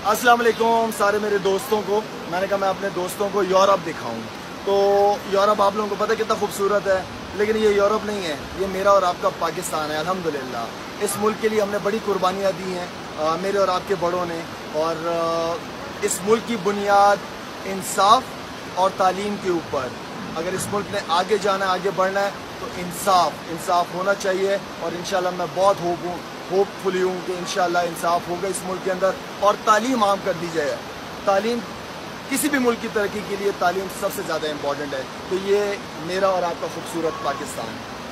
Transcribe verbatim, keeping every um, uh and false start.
अस्सलाम वालेकुम सारे मेरे दोस्तों को। मैंने कहा मैं अपने दोस्तों को यूरोप दिखाऊं। तो यूरोप आप लोगों को पता है कितना खूबसूरत है, लेकिन ये यूरोप नहीं है, ये मेरा और आपका पाकिस्तान है। अल्हम्दुलिल्लाह इस मुल्क के लिए हमने बड़ी कुर्बानियाँ दी हैं, आ, मेरे और आपके बड़ों ने। और आ, इस मुल्क की बुनियाद इंसाफ और तालीम के ऊपर। अगर इस मुल्क ने आगे जाना है, आगे बढ़ना है, तो इंसाफ इंसाफ होना चाहिए। और इंशाल्लाह मैं बहुत होप हूँ होपफुली हूँ कि इंशाल्लाह इंसाफ होगा इस मुल्क के अंदर और तालीम आम कर दी जाए। तालीम किसी भी मुल्क की तरक्की के लिए तालीम सबसे ज़्यादा इम्पॉर्टेंट है। तो ये मेरा और आपका खूबसूरत पाकिस्तान है।